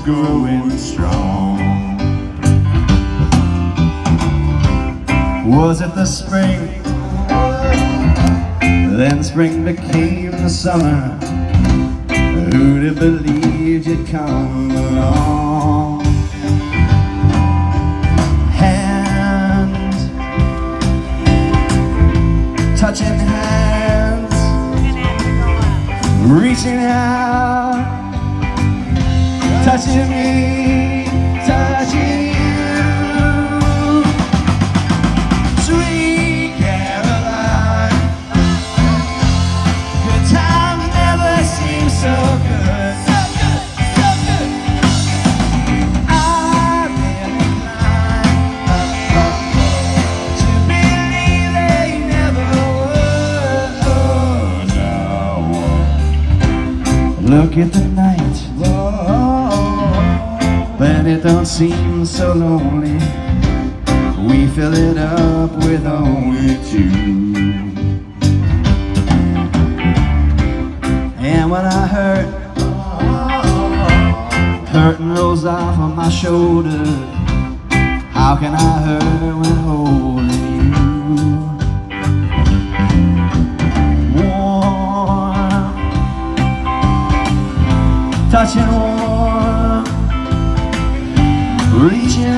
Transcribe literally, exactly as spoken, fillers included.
going strong. Was it the spring? Then spring became the summer. Who'd have believed you'd come along? Hands touching hands, reaching out, touching me, touching you. Sweet Caroline, good times never seem so good. So good, so good. I've been inclined to believe they never would. Look at the night, but it don't seem so lonely. We fill it up with only two. And when I hurt, hurting rolls off on my shoulder. How can I hurt when holding you? Warm, touching warm, reaching